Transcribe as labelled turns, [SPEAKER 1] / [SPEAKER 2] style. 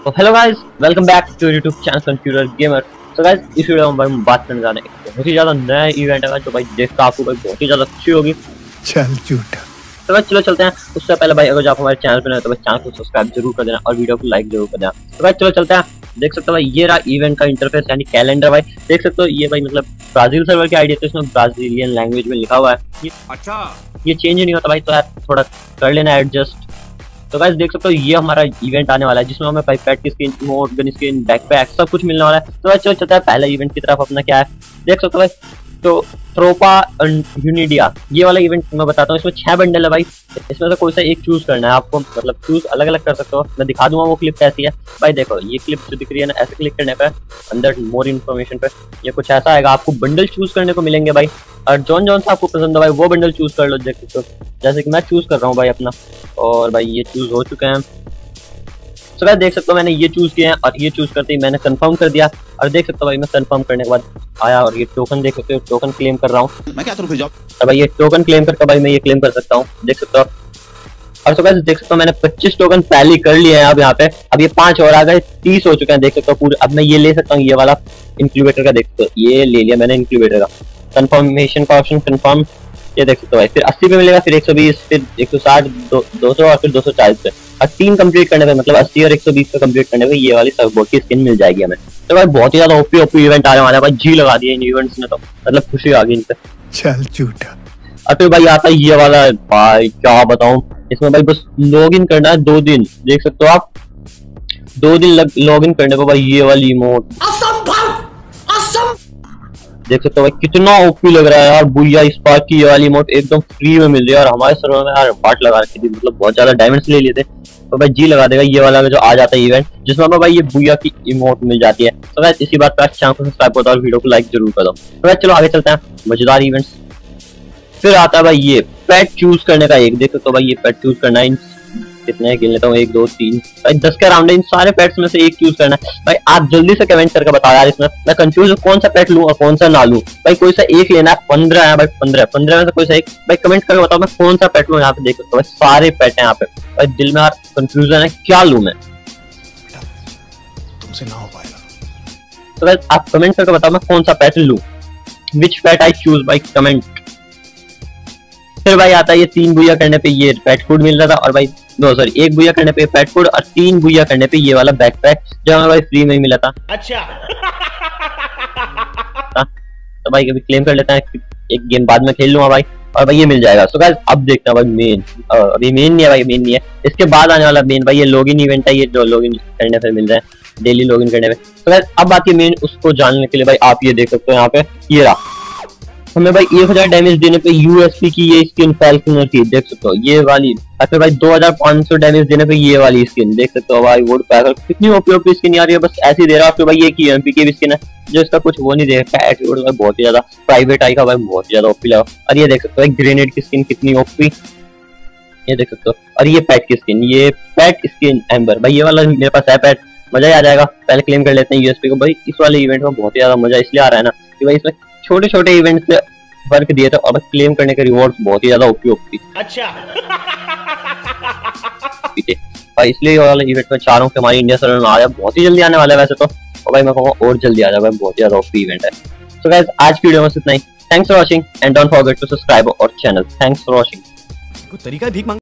[SPEAKER 1] तो hello guys, welcome back to YouTube channel computer gamer. तो guys, इस video में हम बात करने जा रहे हैं बहुत ही ज्यादा नया इवेंट है जो भाई देखकर आपको भाई बहुत ही ज्यादा खुशी होगी।
[SPEAKER 2] चल झूठा।
[SPEAKER 1] तो भाई चलो चलते हैं। उससे पहले भाई अगर आप हमारे चैनल पे नए हो तो भाई चैनल को सब्सक्राइब जरूर कर देना और वीडियो को लाइक जरूर कर देना। तो भाई चलो चलते हैं। देख सकते हो भाई ये रहा इवेंट का इंटरफेस यानी कैलेंडर। भाई देख सकते हो ये भाई मतलब ब्राजील सर्वर की आईडी है तो इसमें ब्राजीलियन लैंग्वेज में लिखा हुआ है।
[SPEAKER 3] अच्छा
[SPEAKER 1] ये चेंज नहीं होता भाई, तो यार थोड़ा कर लेना एडजस्ट। तो गाइस देख सकते हो ये हमारा इवेंट आने वाला है जिसमें हमें भाई पेट की skin, emote, gun skin, backpack सब कुछ मिलने वाला है। तो भाई चलो चलता है पहले इवेंट की तरफ। अपना क्या है देख सकते हो भाई, तो ट्रोपा यूनिडिया ये वाला इवेंट मैं बताता हूँ। इसमें 6 बंडल है भाई, इसमें से कोई सा एक चूज करना है आपको, मतलब चूज अलग अलग कर सकते हो। मैं दिखा दूंगा वो क्लिप कैसी है। भाई देखो ये क्लिप जो दिख रही है ना, ऐसे क्लिक करने पे अंदर मोर इन्फॉर्मेशन पे ये कुछ ऐसा आएगा, आपको बंडल चूज करने को मिलेंगे भाई। और जौन जौन सा आपको पसंद है भाई वो बंडल चूज कर लो। देख सकते हो जैसे कि मैं चूज कर रहा हूँ भाई अपना, और भाई ये चूज हो चुके हैं। तो भाई देख सकते हो मैंने ये चूज किया है और ये चूज करते ही मैंने कंफर्म कर दिया। और देख सकते हो भाई मैं कंफर्म करने के बाद आया और ये टोकन देख सकते हो, टोकन क्लेम कर रहा हूँ
[SPEAKER 3] मैं क्या करूं।
[SPEAKER 1] तो भाई ये टोकन क्लेम करके भाई मैं ये क्लेम कर सकता हूँ, देख सकते हो। और तो गाइस देख सकते हो मैंने 25 टोकन पहले कर लिए हैं। अब यहाँ पे अब ये 5 और आ गए, 30 हो चुके हैं देख सकते हो पूरे। अब मैं ये ले सकता हूँ ये वाला इंक्यूबेटर का, देख सकते हो ये ले लिया मैंने इंक्यूबेटर का। कंफर्मेशन का ऑप्शन कंफर्म ये देख सकते हो भाई, फिर 80 पे मिलेगा, फिर 120, फिर 160, 200 और फिर 240 पे। और 3 कंप्लीट करने पे मतलब 80 और 120 पे कंप्लीट करने पे ये वाली सर्वबोर्ड की स्किन मिल जाएगी हमें। तो भाई बहुत ही ज्यादा ओपी इवेंट आने वाला है भाई, जी लगा दिया इन इवेंट्स ने, तो मतलब खुशी आ गई इन पे।
[SPEAKER 2] चल झूठा।
[SPEAKER 1] और फिर भाई आता है ये वाला, भाई क्या बताऊं, इसमें भाई बस लॉग इन करना है 2 दिन। देख सकते हो आप 2 दिन लॉग इन करने को भाई ये वाली इमोट देख सकते हो भाई कितना ओपी लग रहा है यार। बुया स्पार्क की ये वाली इमोट एकदम फ्री में मिल रही है और हमारे सर्वर में यार बाट लगा रखी थी, मतलब बहुत ज्यादा डायमंड्स ले लिए थे। तो भाई जी लगा देगा ये वाला जो आ जाता है इवेंट जिसमें हमें भाई ये बुया की इमोट मिल जाती है। तो भाई इसी बात पर चैनल को सब्सक्राइब करो और वीडियो को लाइक जरूर कर दो। तो भाई चलो आगे चलते हैं मजेदार इवेंट्स। फिर आता है भाई ये पेट चूज करने का एक, देख सकते हो भाई ये पेट चूज करना है। कितने गिन लेता हूँ, 1 2 3 भाई 10 का राउंड है। इन सारे पेट्स में से एक चूज करना है भाई। आप जल्दी से कमेंट करके बताओ यार, इसमें मैं कंफ्यूज हूँ कौन सा पेट लूं और कौन सा ना लूं। भाई कोई सा एक लेना है, 15 है भाई, 15 में से कोई सा एक भाई कमेंट करके बताओ मैं कौन सा पेट लूं। यहाँ पे देख सकते हो भाई सारे पेट है यहाँ पे भाई, दिल में यार कंफ्यूजन है क्या लूं मैं,
[SPEAKER 3] तुमसे ना हो पाएगा।
[SPEAKER 1] तो भाई आप कमेंट करके बताओ मैं कौन सा पेट लूं, विच पेट आई चूज भाई कमेंट। फिर भाई आता है ये 3 बुया करने पे ये पेट फूड मिल रहा था, और भाई नो सॉरी 1 बुया करने पे पेट फूड और 3 बुया करने पे ये वाला बैकपैक जो हमें भाई फ्री में ही मिला था। अच्छा तो भाई अभी क्लेम कर लेते हैं, एक गेम बाद में खेल लूंगा भाई और भाई ये मिल जाएगा। सो गाइस अब देखते हैं भाई मेन, अभी मेन नहीं है भाई, मेन नहीं है, इसके बाद आने वाला मेन भाई ये लॉगिन इवेंट है, ये जो लॉगिन करने पे मिल रहा है डेली लॉगिन करने पे। तो गाइस अब बात है मेन, उसको जानने के लिए भाई आप ये देख सकते हो यहाँ पे ये रहा, हमें भाई 1000 डैमेज देने पे यूएसपी की ये स्किन फैल्कनर की देख सकते हो ये वाली। फिर भाई 2500 डैमेज देने पे ये वाली स्किन देख सकते हो भाई, वुड पैकर कितनी ओपी स्किन यार, ये बस ऐसे ही दे रहा है। फिर भाई ये की एमपी की स्किन है जो इसका कुछ वो नहीं दे रहा है, बहुत ही ज्यादा प्राइवेट आई का भाई, बहुत ही ज्यादा ओपी लगा। और ये देख सकते हो ग्रेनेड की स्किन कितनी ओपी, ये देख सकते हो। और ये पैट की स्किन, ये पैट स्किन एम्बर भाई, ये वाला मेरे पास है पैट, मजा ही आ जाएगा। पहले क्लेम कर लेते हैं यूएसपी को भाई। इस वाले इवेंट में बहुत ही ज्यादा मजा इसलिए आ रहा है ना कि भाई इसमें छोटे छोटे इवेंट से वर्क दिए थे और क्लेम करने के रिवॉर्ड्स बहुत ही ज्यादा ओपी। अच्छा भाई इसलिए वाला इवेंट में चाह रहा हूँ कि हमारी इंडिया सर्वर में आ जाए, बहुत ही जल्दी आने वाला है वैसे तो, और भाई मैं कहूँगा और जल्दी आ जाए भाई, बहुत ही ज्यादा ओपी इवेंट है। सो गाइस आज की वीडियो में इतना ही। Thanks for watching and don't forget to subscribe our channel. Thanks for watching.
[SPEAKER 3] कोई तरीका है भीख मांग